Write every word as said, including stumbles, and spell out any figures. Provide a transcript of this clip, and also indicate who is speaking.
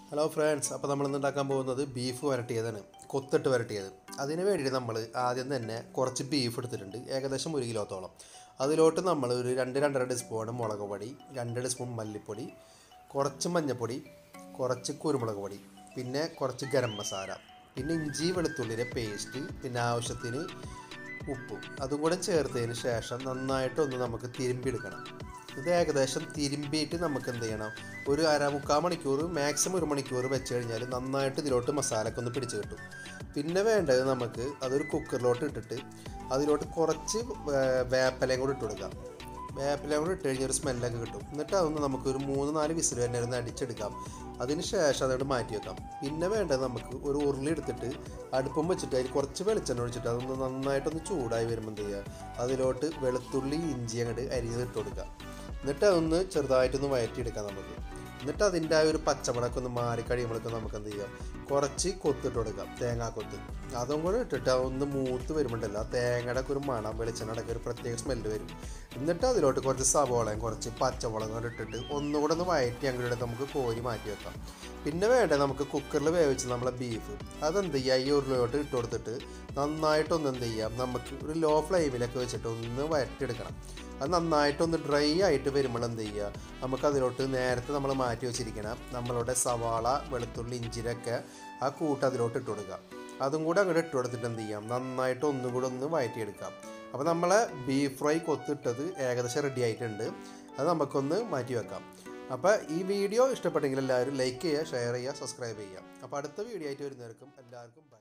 Speaker 1: Hello friends, അപ്പോൾ നമ്മൾ ഇന്ന് ഉണ്ടാക്കാൻ പോകുന്നത് ബീഫ് വരട്ടിയതാണ്, കൊത്തിട്ട് വരട്ടിയത്. അതിന് വേണ്ടിയിട്ട് നമ്മൾ ആദ്യം തന്നെ കുറച്ച് ബീഫ് എടുത്തിട്ടുണ്ട്, ഏകദേശം ഒരു കിലോത്തോളം. അതിലോട്ട് നമ്മൾ ഒരു രണ്ട് രണ്ടര ടീസ്പൂൺ മുളക് പൊടി, രണ്ട് ടീസ്പൂൺ മല്ലിപ്പൊടി, കുറച്ച് മഞ്ഞൾപ്പൊടി, കുറച്ച് കുരുമുളക് പൊടി, പിന്നെ കുറച്ച് ഗരം മസാല, പിന്നെ ഇഞ്ചി വെളുത്തുള്ളിയുടെ പേസ്റ്റ്, പിന്നെ ആവശ്യത്തിന് ഉപ്പും അതും കൂടെ ചേർത്തതിന് ശേഷം നന്നായിട്ടൊന്ന് നമുക്ക് തിരുമ്പിയെടുക്കണം. ഇത് ഏകദേശം തിരുമ്പിയിട്ട് നമുക്ക് എന്ത് ചെയ്യണം, ഒരു അര മുക്കാൽ മണിക്കൂർ മാക്സിമം ഒരു മണിക്കൂർ വെച്ച് കഴിഞ്ഞാൽ നന്നായിട്ട് ഇതിലോട്ട് മസാലയൊക്കെ ഒന്ന് പിടിച്ച് കിട്ടും. പിന്നെ വേണ്ടത് നമുക്ക് അതൊരു കുക്കറിലോട്ട് ഇട്ടിട്ട് അതിലോട്ട് കുറച്ച് വേപ്പിലയും കൂടി ഇട്ട് കൊടുക്കാം. വേപ്പിലയും കൂടി ഇട്ട് കഴിഞ്ഞാൽ ഒരു സ്മെല്ലൊക്കെ കിട്ടും. എന്നിട്ട് അതൊന്ന് നമുക്കൊരു മൂന്ന് നാല് വിസിൽ തന്നെ ഒന്ന് അടിച്ചെടുക്കാം. അതിന് ശേഷം അതോട്ട് മാറ്റി വെക്കാം. പിന്നെ വേണ്ടത് നമുക്ക് ഒരു ഉരുളി എടുത്തിട്ട് അടുപ്പം വെച്ചിട്ട് അതിൽ കുറച്ച് വെളിച്ചെണ്ണ ഒഴിച്ചിട്ട് അതൊന്ന് നന്നായിട്ടൊന്ന് ചൂടായി വരുമ്പോൾ എന്ത് ചെയ്യുക, അതിലോട്ട് വെളുത്തുള്ളി ഇഞ്ചി അങ്ങോട്ട് അരിഞ്ഞത് ഇട്ട് കൊടുക്കുക. എന്നിട്ട് അതൊന്ന് ചെറുതായിട്ടൊന്ന് വഴറ്റിയെടുക്കാം നമുക്ക്. എന്നിട്ട് അതിൻ്റെ ആ ഒരു പച്ചമുളകൊക്കെ ഒന്ന് മാറി കഴിയുമ്പോഴേക്കും നമുക്ക് എന്ത് ചെയ്യാം, കുറച്ച് കൊത്തിട്ട് കൊടുക്കാം, തേങ്ങാക്കൊത്ത്. അതും കൂടെ ഇട്ടിട്ട് അതൊന്ന് മൂത്ത് വരുമ്പോണ്ടല്ലോ ആ തേങ്ങയുടെ ഒക്കെ ഒരു മണം, വെളിച്ചെണ്ണയുടെ ഒരു പ്രത്യേക സ്മെല്ല് വരും. എന്നിട്ട് അതിലോട്ട് കുറച്ച് സവോളയും കുറച്ച് പച്ചമുളകും കൂടെ ഇട്ടിട്ട് ഒന്നുകൂടെ ഒന്ന് വഴറ്റി അങ്ങോട്ട് നമുക്ക് കോരി മാറ്റി വെക്കാം. പിന്നെ വേണ്ടത് നമുക്ക് കുക്കറിൽ വേവിച്ച് നമ്മളെ ബീഫ് അതെന്ത് ചെയ്യുക, ഈ ഉരുളിലോട്ട് ഇട്ട് കൊടുത്തിട്ട് നന്നായിട്ടൊന്ന് എന്ത് ചെയ്യാം, നമുക്ക് ഒരു ലോ ഫ്ലെയിമിലൊക്കെ വെച്ചിട്ട് ഒന്ന് വഴറ്റിയെടുക്കണം. അത് നന്നായിട്ടൊന്ന് ഡ്രൈ ആയിട്ട് വരുമ്പോൾ എന്ത് ചെയ്യുക, നമുക്കതിലോട്ട് നേരത്തെ നമ്മൾ മാറ്റി വെച്ചിരിക്കണം നമ്മളുടെ സവാള വെളുത്തുള്ളി ഇഞ്ചിരൊക്കെ ആ കൂട്ട് അതിലോട്ട് ഇട്ട് കൊടുക്കുക. അതും കൂടെ അങ്ങോട്ട് ഇട്ട് കൊടുത്തിട്ട് എന്ത് ചെയ്യാം, നന്നായിട്ട് ഒന്നും കൂടെ ഒന്ന് വഴറ്റിയെടുക്കാം. അപ്പോൾ നമ്മളെ ബീഫ് ഫ്രൈ കൊത്തിട്ടത് ഏകദേശം റെഡി ആയിട്ടുണ്ട്. അത് നമുക്കൊന്ന് മാറ്റി വെക്കാം. അപ്പോൾ ഈ വീഡിയോ ഇഷ്ടപ്പെട്ടെങ്കിൽ എല്ലാവരും ലൈക്ക് ചെയ്യുക, ഷെയർ ചെയ്യുക, സബ്സ്ക്രൈബ് ചെയ്യുക. അപ്പോൾ അടുത്ത വീഡിയോ ആയിട്ട് വരുന്നവർക്കും എല്ലാവർക്കും